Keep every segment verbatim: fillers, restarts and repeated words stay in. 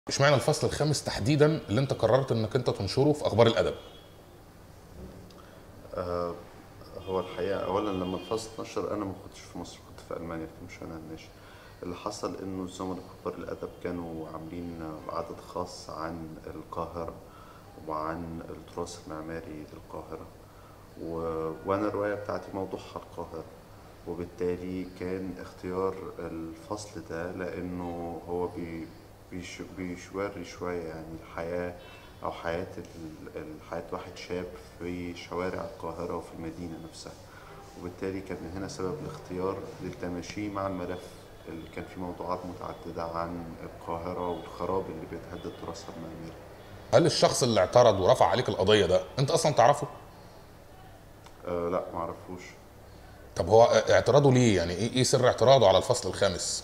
اشمعنى الفصل الخامس تحديدا اللي انت قررت انك انت تنشره في اخبار الادب؟ آه، هو الحقيقة أولا لما الفصل اتنشر أنا ما كنتش في مصر، كنت في ألمانيا في مشان الناشئ. اللي حصل إنه الزملاء كبار الأدب كانوا عاملين عدد خاص عن القاهرة وعن التراث المعماري للقاهرة، و... وأنا الرواية بتاعتي موضوعها القاهرة، وبالتالي كان اختيار الفصل ده لأنه هو بي... بيش... بيشوري شوية يعني الحياة أو حياة ال... ال- حياة واحد شاب في شوارع القاهرة وفي المدينة نفسها. وبالتالي كان من هنا سبب الاختيار للتماشي مع الملف اللي كان فيه موضوعات متعددة عن القاهرة والخراب اللي بيتهدد تراثها المعماري. هل الشخص اللي اعترض ورفع عليك القضيه ده انت اصلا تعرفه؟ أه لا معرفوش. طب هو اعتراضه ليه؟ يعني ايه ايه سر اعتراضه على الفصل الخامس؟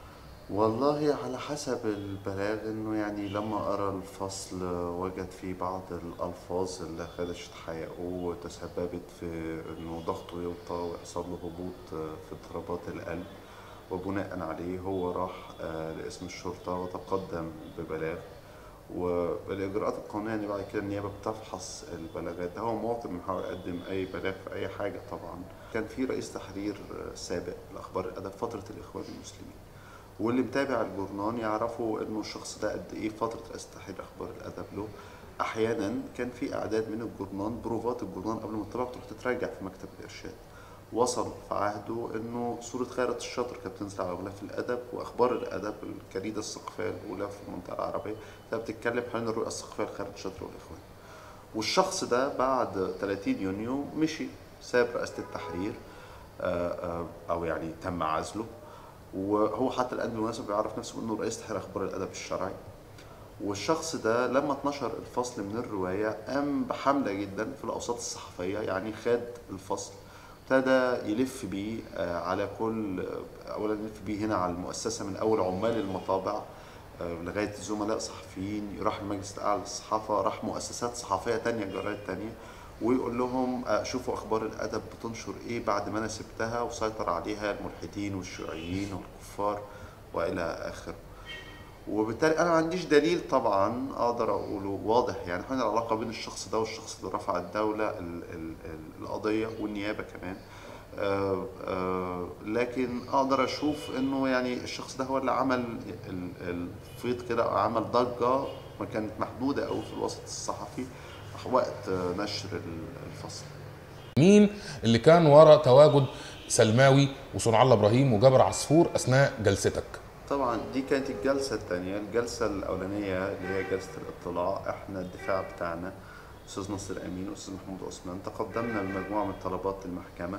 والله على حسب البلاغ، انه يعني لما قرا الفصل وجد فيه بعض الالفاظ اللي خدشت حقه وتسببت في انه ضغطه يوطى ويحصل له هبوط في ضربات القلب، وبناء عليه هو راح آه، لاسم الشرطة وتقدم ببلاغ. والإجراءات القانونية يعني بعد كده النيابة بتفحص البلاغات ده. هو مواطن بيحاول يقدم أي بلاغ في أي حاجة طبعا. كان في رئيس تحرير آه، سابق لأخبار الأدب فترة الإخوان المسلمين، واللي متابع الجورنان يعرفوا انه الشخص ده قد ايه فتره رئاسه تحرير اخبار الادب له. احيانا كان في اعداد من الجورنان، بروفات الجورنان قبل ما تطلع تروح تتراجع في مكتب الارشاد. وصل في عهده انه صوره خيرت الشاطر كانت بتنزل على غلاف الادب، واخبار الادب الجريده الثقافيه الاولى في المنطقه العربيه كانت بتتكلم حوالين الرؤيه الثقافيه لخيرت الشاطر والاخوان. والشخص ده بعد ثلاثين يونيو مشي، ساب رئاسه التحرير، آه، آه، او يعني تم عزله. وهو حتى الان بالمناسبه بيعرف نفسه انه رئيس تحرير اخبار الادب الشرعي. والشخص ده لما اتنشر الفصل من الروايه قام بحمله جدا في الاوساط الصحفيه، يعني خد الفصل ابتدى يلف بيه آه، على كل آه، اولا يلف بيه هنا على المؤسسه، من اول عمال المطابع آه، لغايه زملاء صحفيين، راح المجلس الاعلى للصحافه، راح مؤسسات صحفيه تانية، جرايد تانية، ويقول لهم آه، شوفوا اخبار الادب بتنشر ايه بعد ما انا سبتها وسيطر عليها الملحدين والشيوعيين والكفار والى اخره. وبالتالي انا ما عنديش دليل طبعا اقدر اقوله واضح يعني حين العلاقه بين الشخص ده والشخص اللي رفع الدوله ال ال ال القضيه والنيابه كمان. آه آه لكن اقدر اشوف انه يعني الشخص ده هو اللي عمل ال- الفيض كده، او عمل ضجه ما كانت محدوده قوي في الوسط الصحفي وقت آه، نشر ال- الفصل. مين اللي كان ورا تواجد سلماوي وصنع الله ابراهيم وجابر عصفور اثناء جلستك؟ طبعا دي كانت الجلسة الثانية. الجلسة الأولانية اللي هي جلسة الاطلاع، احنا الدفاع بتاعنا أستاذ نصر أمين وأستاذ محمود عثمان تقدمنا بمجموعة من طلبات المحكمة.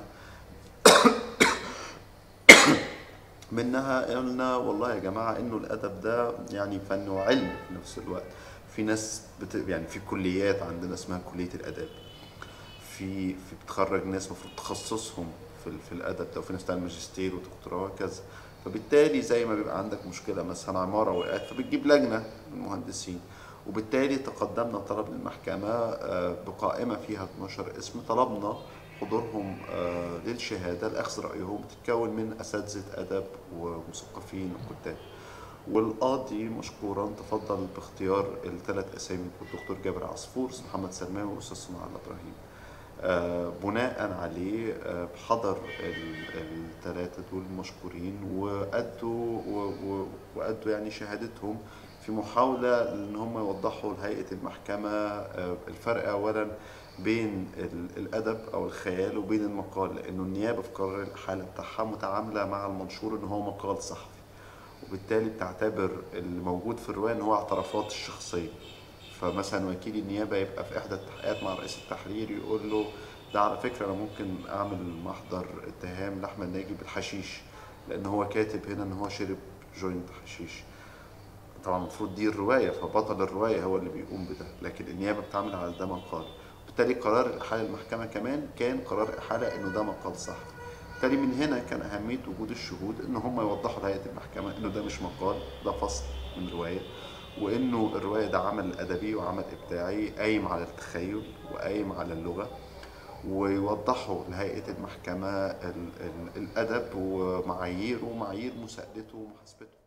منها قلنا والله يا جماعة إنه الأدب ده يعني فن وعلم في نفس الوقت. في ناس بت... يعني في كليات عندنا اسمها كلية الآداب، في في بتخرج ناس المفروض تخصصهم في ال- في الادب ده، وفي ناس بتعمل ماجستير ودكتوراه وهكذا. فبالتالي زي ما بيبقى عندك مشكله مثلا عماره وقعت فبتجيب لجنه من المهندسين. وبالتالي تقدمنا طلب للمحكمه آه، بقائمه فيها اتناشر اسم، طلبنا حضورهم آه، للشهاده لاخذ رايهم، بتتكون من اساتذه ادب ومثقفين وكتاب. والقاضي مشكورا تفضل باختيار الثلاث اسامي: الدكتور جابر عصفور، استاذ محمد سلمان، واستاذ صنع الله ابراهيم. آه، بناء عليه آه، حضر الثلاثة دول مشكورين وأدوا و- و- وأدوا يعني شهادتهم في محاولة إن هم يوضحوا لهيئة المحكمة آه، الفرق أولا بين ال- الأدب أو الخيال وبين المقال، لأنه النيابة في قرار الحالة بتاعها متعاملة مع المنشور إن هو مقال صحفي، وبالتالي بتعتبر اللي موجود في الرواية إن هو اعترافات الشخصية. فمثلا وكيل النيابة يبقى في إحدى التحقيقات مع رئيس التحرير يقول له ده على فكرة أنا ممكن أعمل محضر اتهام لأحمد ناجي بالحشيش، لأن هو كاتب هنا إن هو شرب جوينت حشيش. طبعا المفروض دي الرواية، فبطل الرواية هو اللي بيقوم بده، لكن النيابة بتعمل على ده مقال. بالتالي قرار الإحالة المحكمة كمان كان قرار إحالة إنه ده مقال صحفي. بالتالي من هنا كان أهمية وجود الشهود إن هم يوضحوا لهيئة المحكمة إنه ده مش مقال، ده فصل من رواية، وإنه الرواية ده عمل أدبي وعمل إبداعي قايم على التخيل وقايم على اللغة. ويوضحوا لهيئة المحكمة ال- ال- الأدب ومعاييره ومعايير مساءلته ومحاسبته.